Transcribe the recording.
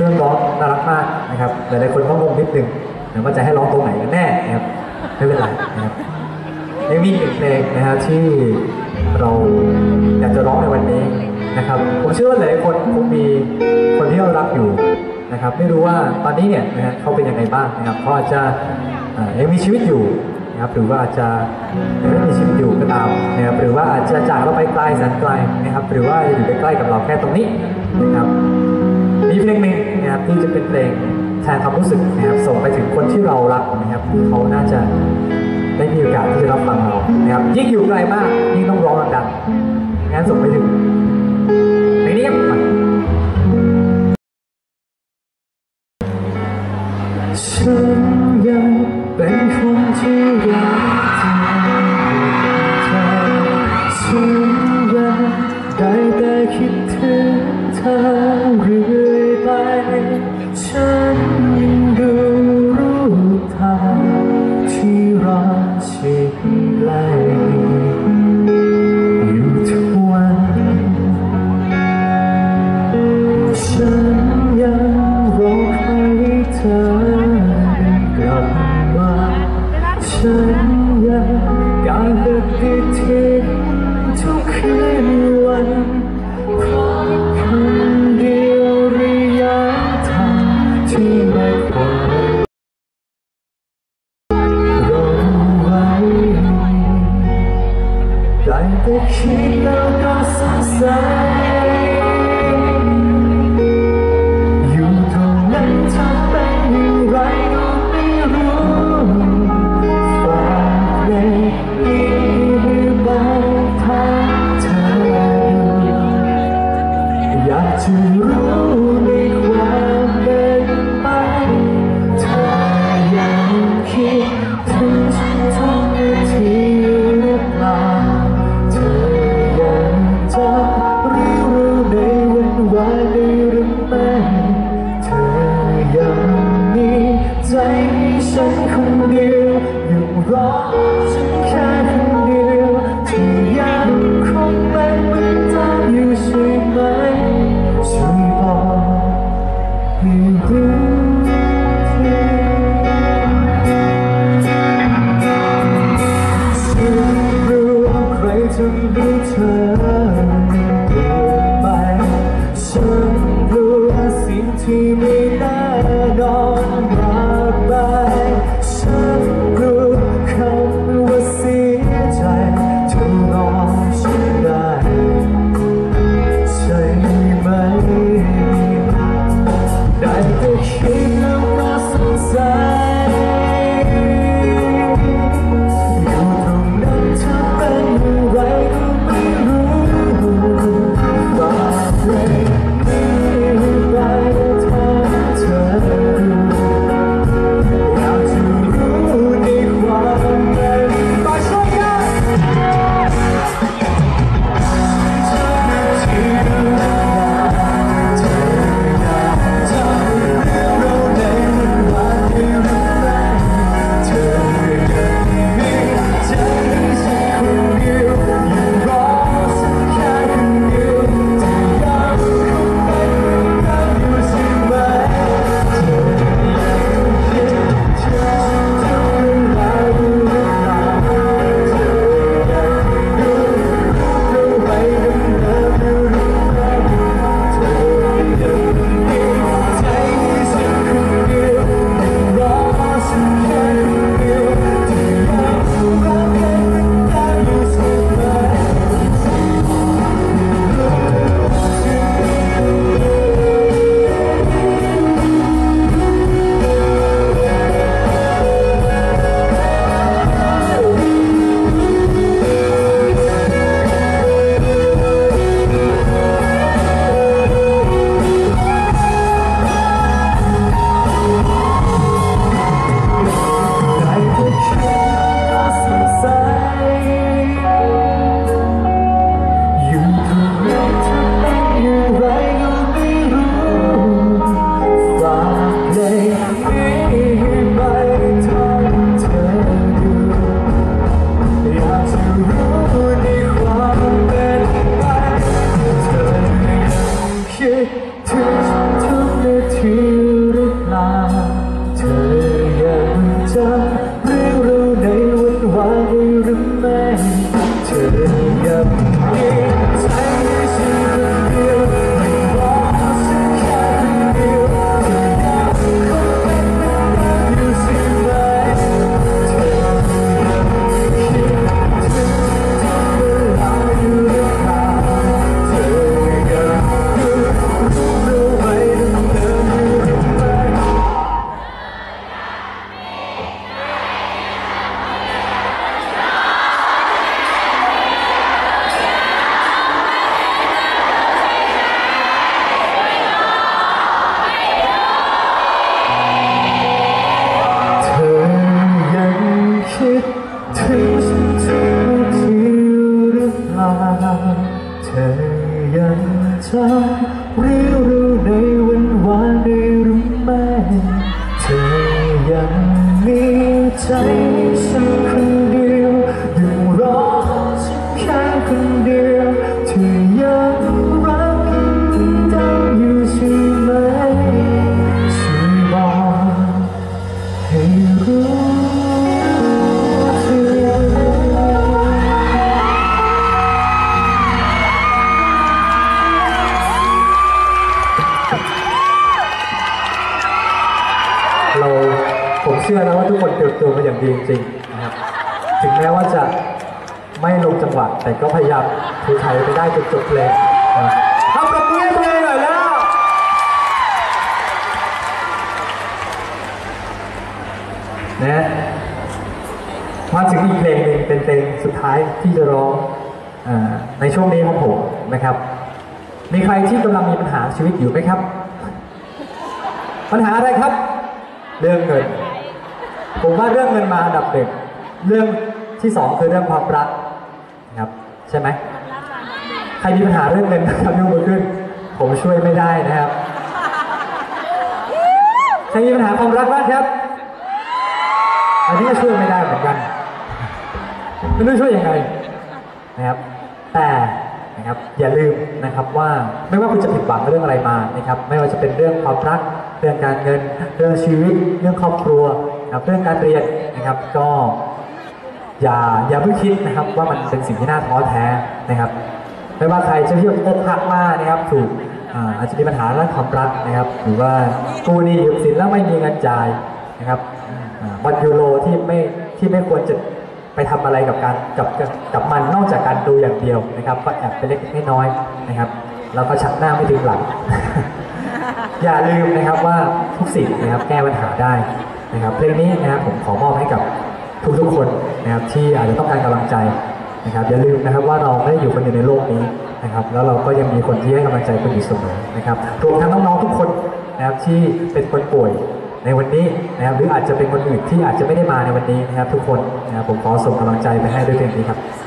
รื่องร้องน่ารักมากนะครับหลายๆคนก็งงนิดนึงว่าจะให้ร้องตรงไหนกันแน่นะครับไม่เป็นไรนะครับยังมีอีกเพลงนะครับที่เราอยากจะร้องในวันนี้นะครับผมเชื่อว่าหลายคนคงมีคนที่เรารักอยู่นะครับไม่รู้ว่าตอนนี้เนี่ยนะเขาเป็นยังไงบ้างนะครับเขาอาจจะยังมีชีวิตอยู่นะครับหรือว่าอาจจะไม่มีชีวิตอยู่ก็ตามนะครับหรือว่าอาจจะจากเราไปไกลแสนไกลนะครับหรือว่าอยู่ใกล้ๆกับเราแค่ตรงนี้นะครับมีเพลงหนึ่งนะครับที่จะเป็นเพลงแทนความรู้สึกนะครับส่งไปถึงคนที่เรารักนะครับเขาน่าจะได้มีโอกาสที่จะรับฟังเรานะครับยิ่งอยู่ไกลมากยิ่งต้องร้องดังๆงั้นส่งไปถึงในนี้ครับฉันยังเป็นคนที่รักเธอฉันยังได้แต่คิดถึงเธอเรื่อยไปฉันยังดูรูปถ่ายที่เราชิดไหลอยู่ทุกวันฉันยังรอให้เธอกลับมาฉันยังอยากเลิกติดทิ้งทุกคืนวันเพราะคำเดียวระยะทางที่ไม่พอรอไว้ได้แต่คิดแล้วก็สงสัยอยู่ตรงนั้นเธอเป็นอย่างไรก็ไม่รู้ฝากเพลงนี้ให้บอกทางเธออยากจะรู้ในความเป็นไปเธอยังคิดถึงฉันทุกนาทีหรือเปล่าเธอยังจำหรือรู้ในวันวานได้หรือไม่เธอยังมีใจให้ฉันคนเดียวอยู่รอฉันแค่คนเดียวที่ยังคงเป็นเหมือนเดิมอยู่ใช่ไหมช่วยบอกให้รู้ทีฉันรู้ใครจะรู้เธอเปลี่ยนไปฉันรู้สิ่งที่ไม่แน่นอนมากมายฉันรู้คำว่าเสียใจเธอรอฉันได้ใช่ไหมได้แต่คิดแล้วก็สงสัยอยู่ตรงนั้นเธอเป็นอย่างไรก็ไม่รู้ฝากเพลงนี้ไปเธอเชื่อนะว่าทุกคนเตรียมตัวมาอย่างดีจริงๆนะครับถึงแม้ว่าจะไม่ลงจังหวะแต่ก็พยายามถูไทยไปได้จนจบเพลงทำกับมือเพลงหน่อยแล้วนะมาถึงอีกเพลงหนึ่งเป็นเพลงสุดท้ายที่จะร้องในช่วงนี้ของผมนะครับมีใครที่กำลังมีปัญหาชีวิตอยู่ไหมครับปัญหาอะไรครับเรื่องเงินผมว่าเรื่องเงินมาอันดับหนึ่งเรื่องที่สองคือเรื่องความรักนะครับใช่ไหมใครมีปัญหาเรื่องเงินนะครับยกมือขึ้นผมช่วยไม่ได้นะครับใครมีปัญหาความรักบ้างครับอันนี้ก็ช่วยไม่ได้เหมือนกันไม่รู้ช่วยยังไงนะครับแต่นะครับอย่าลืมนะครับว่าไม่ว่าคุณจะผิดหวังเรื่องอะไรมานะครับไม่ว่าจะเป็นเรื่องความรักเรื่องการเงินเรื่องชีวิตเรื่องครอบครัวนะครับเรื่องการเรียนนะครับก็อย่าเพิ่งคิดนะครับว่ามันเป็นสิ่งที่น่าท้อแท้นะครับไม่ว่าใครจะที่อกหักมานะครับถูกอาจจะมีปัญหาเรื่องความรักนะครับหรือว่ากู้หนี้ยืมสินแล้วไม่มีเงินจ่ายนะครับวันยูโรที่ไม่ควรจะไปทำอะไรกับมันนอกจากการดูอย่างเดียวนะครับก็แอบไปเล็กน้อยนะครับแล้วก็ชักหน้าไม่ถึงหลัง อย่าลืมนะครับว่าทุกสิ่งนะครับแก้ปัญหาได้นะครับเพลงนี้นะครับผมขอมอบให้กับทุกคนนะครับที่อาจจะต้องการกำลังใจนะครับอย่าลืมนะครับว่าเราไม่ได้อยู่คนเดียวในโลกนี้นะครับแล้วเราก็ยังมีคนที่ให้กำลังใจคุณอยู่เสมอนะครับรวมทั้งน้องๆทุกคนนะครับที่เป็นคนป่วยในวันนี้นะครับหรืออาจจะเป็นคนอื่นที่อาจจะไม่ได้มาในวันนี้นะครับทุกคนนะครับผมขอส่งกำลังใจไปให้ด้วยเพลงนี้ครับ